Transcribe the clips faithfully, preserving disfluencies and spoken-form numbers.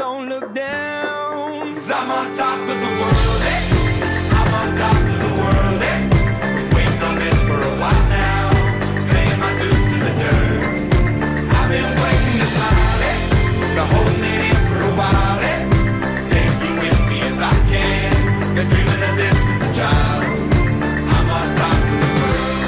don't look down. 'Cause I'm on top of the world, eh? I'm on top of the world, eh? Waiting on this for a while now, paying my dues to the dirt. I've been waiting to smile, eh? Been holding it in for a while, eh? Take you with me if I can. Been dreaming of this since a child. I'm on top of the world.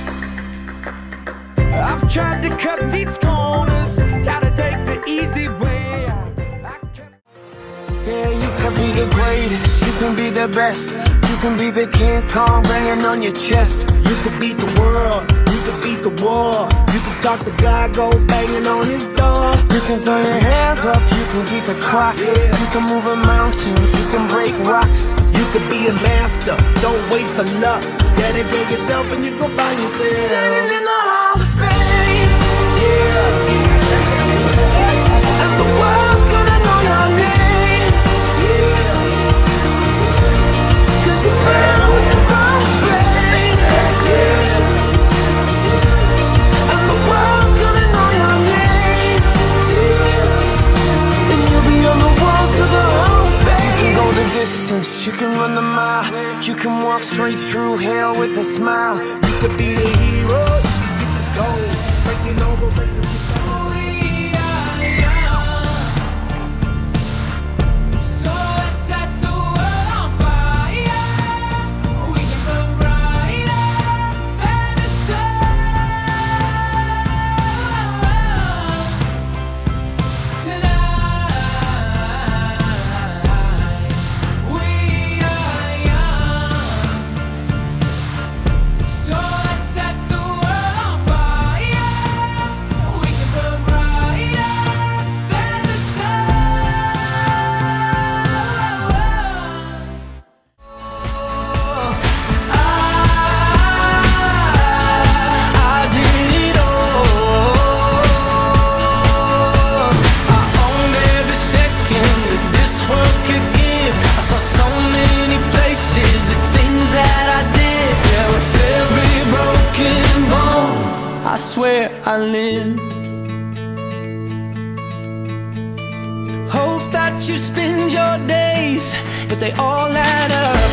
I've tried to cut these corners, try to take the easy way out. I kept... Yeah, you can be the greatest, you can be the best. You can be the King Kong banging on your chest. You can beat the world, you can beat the war. You can talk to God, go banging on his door. You can throw your hands up, you can beat the clock. Yeah. You can move a mountain, you can break rocks. You can be a master, don't wait for luck. Dedicate yourself and you gon' find yourself Standing in the Hall of Fame. Yeah, And the world's gonna know your name. yeah, 'Cause you're better with the crossfade. yeah, And the world's gonna know your name. yeah. And you'll be on the walls of the Hall of Fame. You can go the distance, you can run the mile. You can walk straight through hell with a smile. You could be the hero, you can get the gold. Breaking all the records. So let's set the world on fire. We can burn brighter than the sun. Tonight we are young. So let's set the world on fire. We can burn brighter than the sun. I did it all. I owned every second that this world could give. I saw so many places, the things that I did. Yeah, with every broken bone, I swear I lived. Hope that you spend your days, but they all add up.